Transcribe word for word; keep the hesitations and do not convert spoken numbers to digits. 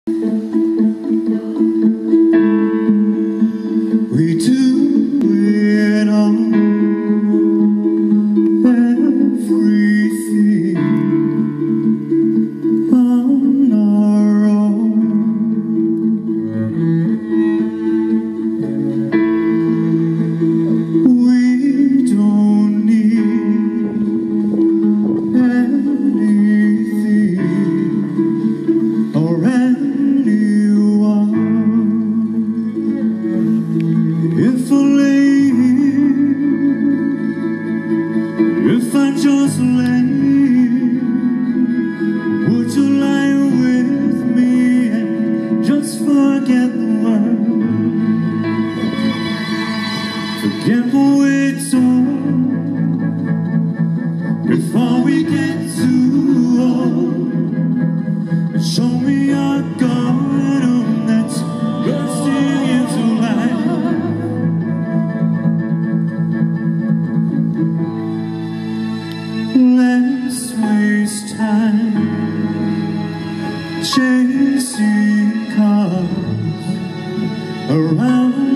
We do it all, everything on our own. We don't need anything or anyone. If I lay here, if I just lay here, would you lie with me and just forget the world? Forget what it's all before we get too old. Show me your garden that's bursting into life. Let's waste time chasing cars around